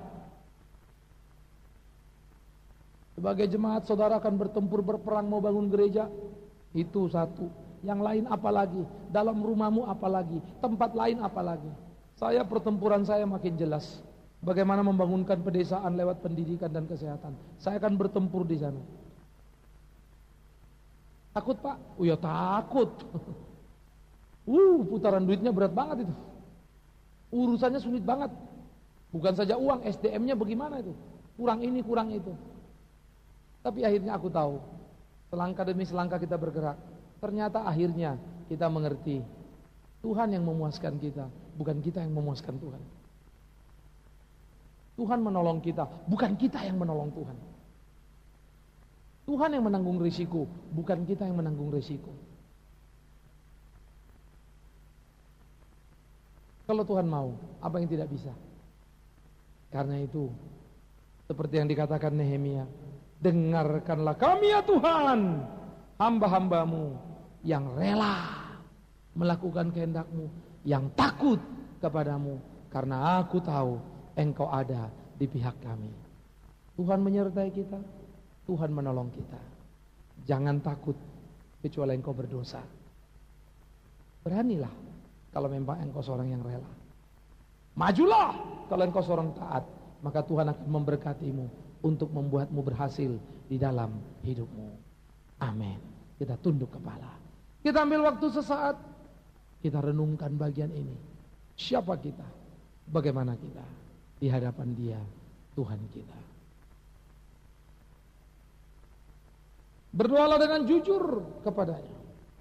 Sebagai jemaat, saudara akan bertempur, berperang, mau bangun gereja, itu satu. Yang lain apalagi, dalam rumahmu apalagi, tempat lain apalagi. Saya pertempuran saya makin jelas. Bagaimana membangunkan pedesaan lewat pendidikan dan kesehatan. Saya akan bertempur di sana. Takut Pak? Oh ya takut. Uh, putaran duitnya berat banget itu. Urusannya sulit banget. Bukan saja uang, S D M-nya bagaimana itu? Kurang ini, kurang itu. Tapi akhirnya aku tahu, selangkah demi selangkah kita bergerak. Ternyata akhirnya kita mengerti, Tuhan yang memuaskan kita, bukan kita yang memuaskan Tuhan. Tuhan menolong kita, bukan kita yang menolong Tuhan. Tuhan yang menanggung risiko, bukan kita yang menanggung risiko. Kalau Tuhan mau, apa yang tidak bisa? Karena itu, seperti yang dikatakan Nehemia, dengarkanlah kami ya Tuhan, hamba-hambamu yang rela melakukan kehendak-Mu, yang takut kepadamu, karena aku tahu Engkau ada di pihak kami. Tuhan menyertai kita, Tuhan menolong kita. Jangan takut kecuali engkau berdosa. Beranilah kalau memang engkau seorang yang rela. Majulah kalau engkau seorang taat, maka Tuhan akan memberkatimu untuk membuatmu berhasil di dalam hidupmu. Amin. Kita tunduk kepala. Kita ambil waktu sesaat, kita renungkan bagian ini. Siapa kita? Bagaimana kita di hadapan Dia, Tuhan kita. Berdoalah dengan jujur kepadanya.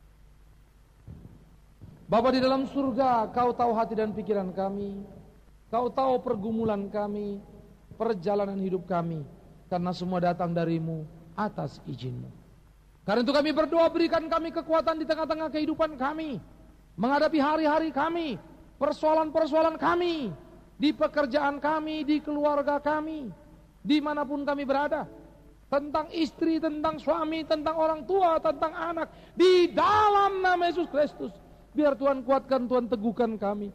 Bapa di dalam surga, Kau tahu hati dan pikiran kami. Kau tahu pergumulan kami, perjalanan hidup kami, karena semua datang dari-Mu atas izin-Mu. Karena itu kami berdoa, berikan kami kekuatan di tengah-tengah kehidupan kami, menghadapi hari-hari kami, persoalan-persoalan kami, di pekerjaan kami, di keluarga kami, dimanapun kami berada. Tentang istri, tentang suami, tentang orang tua, tentang anak, di dalam nama Yesus Kristus. Biar Tuhan kuatkan, Tuhan teguhkan kami,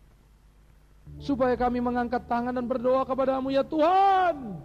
supaya kami mengangkat tangan dan berdoa kepada-Mu, ya Tuhan,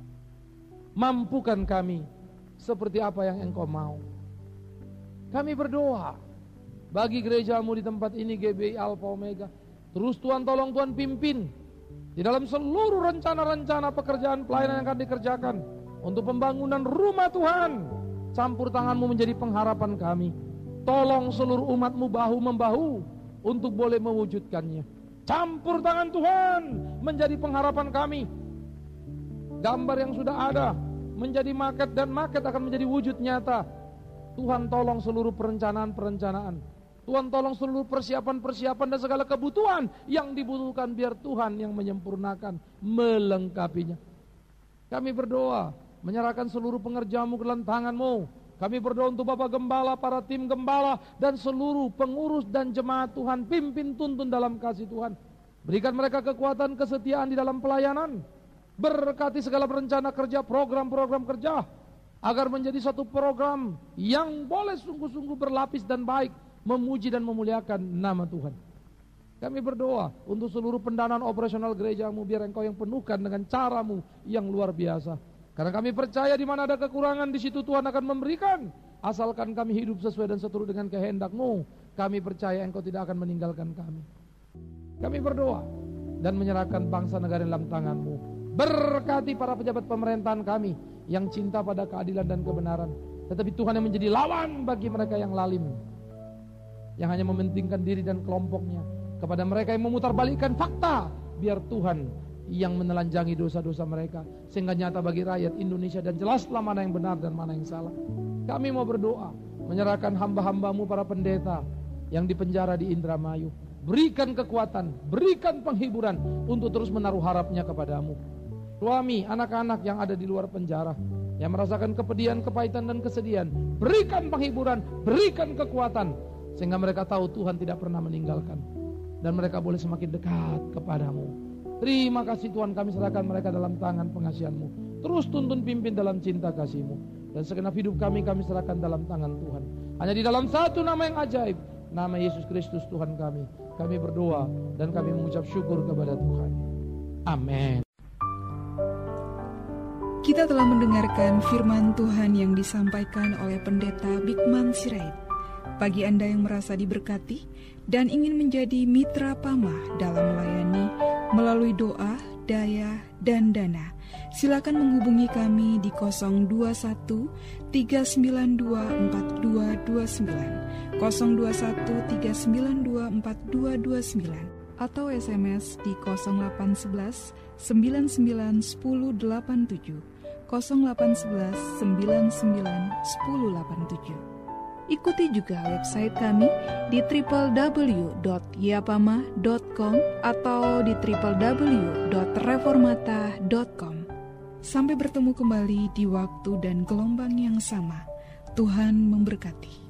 mampukan kami seperti apa yang Engkau mau. Kami berdoa bagi gereja-Mu di tempat ini, G B I Alpha Omega. Terus Tuhan tolong, Tuhan pimpin di dalam seluruh rencana-rencana pekerjaan pelayanan yang akan dikerjakan. Untuk pembangunan rumah Tuhan, campur tangan-Mu menjadi pengharapan kami. Tolong seluruh umat-Mu bahu-membahu untuk boleh mewujudkannya. Campur tangan Tuhan menjadi pengharapan kami. Gambar yang sudah ada menjadi maket, dan maket akan menjadi wujud nyata. Tuhan tolong seluruh perencanaan-perencanaan. Tuhan tolong seluruh persiapan-persiapan dan segala kebutuhan yang dibutuhkan, biar Tuhan yang menyempurnakan, melengkapinya. Kami berdoa, menyerahkan seluruh pengerjaan-Mu ke dalam tangan-Mu. Kami berdoa untuk Bapak Gembala, para tim Gembala, dan seluruh pengurus dan jemaat Tuhan. Pimpin, tuntun dalam kasih Tuhan. Berikan mereka kekuatan, kesetiaan di dalam pelayanan. Berkati segala rencana kerja, program-program kerja, agar menjadi satu program yang boleh sungguh-sungguh berlapis dan baik, memuji dan memuliakan nama Tuhan. Kami berdoa untuk seluruh pendanaan operasional gereja-Mu, biar Engkau yang penuhkan dengan cara-Mu yang luar biasa. Karena kami percaya di mana ada kekurangan, di situ Tuhan akan memberikan. Asalkan kami hidup sesuai dan seturut dengan kehendak-Mu, kami percaya Engkau tidak akan meninggalkan kami. Kami berdoa dan menyerahkan bangsa negara dalam tangan-Mu. Berkati para pejabat pemerintahan kami yang cinta pada keadilan dan kebenaran, tetapi Tuhan yang menjadi lawan bagi mereka yang lalim, yang hanya mementingkan diri dan kelompoknya. Kepada mereka yang memutarbalikkan fakta, biar Tuhan yang menelanjangi dosa-dosa mereka, sehingga nyata bagi rakyat Indonesia dan jelaslah mana yang benar dan mana yang salah. Kami mau berdoa, menyerahkan hamba-hambamu para pendeta yang dipenjara di Indramayu. Berikan kekuatan, berikan penghiburan untuk terus menaruh harapnya kepadamu. Suami, anak-anak yang ada di luar penjara, yang merasakan kepedihan, kepahitan dan kesedihan, berikan penghiburan, berikan kekuatan, sehingga mereka tahu Tuhan tidak pernah meninggalkan, dan mereka boleh semakin dekat kepadamu. Terima kasih Tuhan, kami serahkan mereka dalam tangan pengasihan-Mu. Terus tuntun pimpin dalam cinta kasih-Mu, dan segenap hidup kami, kami serahkan dalam tangan Tuhan. Hanya di dalam satu nama yang ajaib, nama Yesus Kristus Tuhan kami, kami berdoa dan kami mengucap syukur kepada Tuhan. Amin. Kita telah mendengarkan firman Tuhan yang disampaikan oleh Pendeta Bigman Sirait. Bagi Anda yang merasa diberkati dan ingin menjadi mitra Pama dalam melayani melalui doa, daya, dan dana, silakan menghubungi kami di nol dua satu tiga sembilan dua empat dua dua sembilan, nol dua satu tiga sembilan dua empat dua dua sembilan, atau S M S di nol delapan satu satu sembilan sembilan satu nol delapan tujuh, nol delapan satu satu sembilan sembilan satu nol delapan tujuh. Ikuti juga website kami di w w w dot yapama dot com atau di w w w dot reformata dot com. Sampai bertemu kembali di waktu dan gelombang yang sama. Tuhan memberkati.